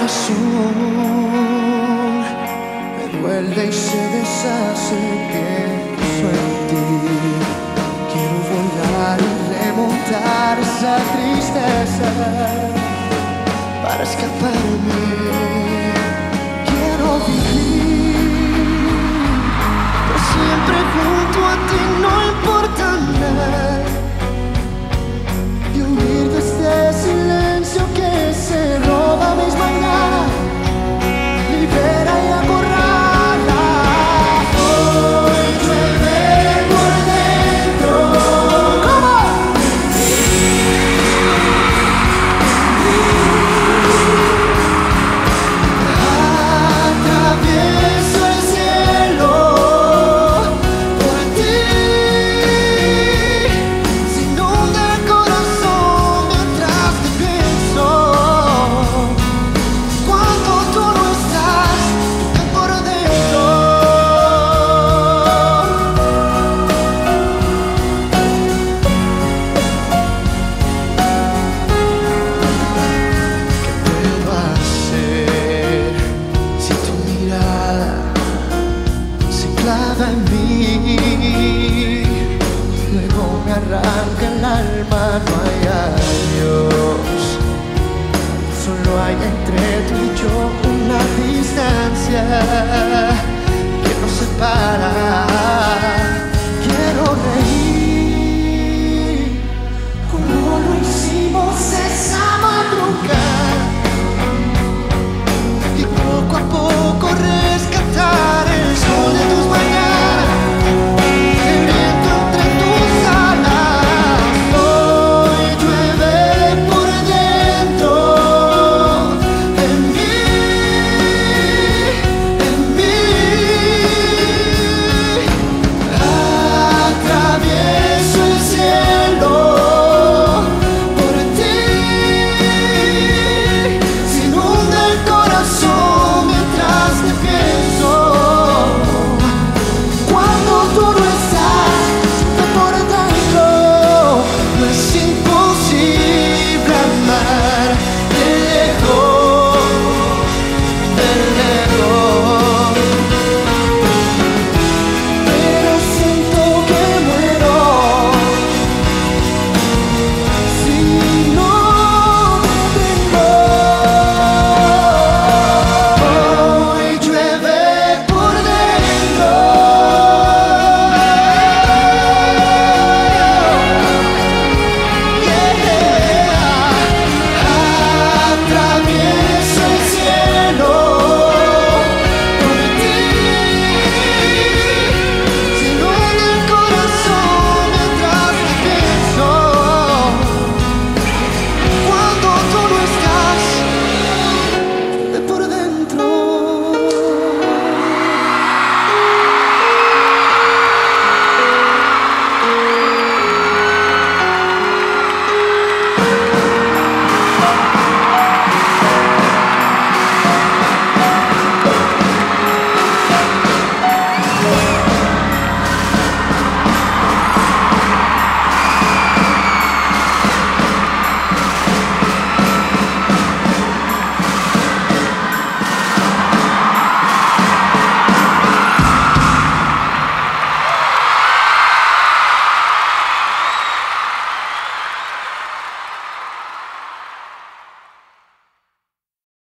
corazón me duele y se deshace, pienso en ti. Quiero volar y remontar esa tristeza para escaparme. Quiero vivir por siempre junto a ti, no importa nada, y huir de este silencio que se roba mis mañanas, libera y acorrala. Hoy llueve por dentro. ¿Cómo? Atravieso el cielo por ti, se inunda el corazón mientras te pienso. Cuando tú no estás, tocan por dentro. ¿Qué puedo hacer si tu mirada se clava en mí? Luego me arranca el alma, no hay adiós. Solo hay entre tú y yo una distancia que nos separa.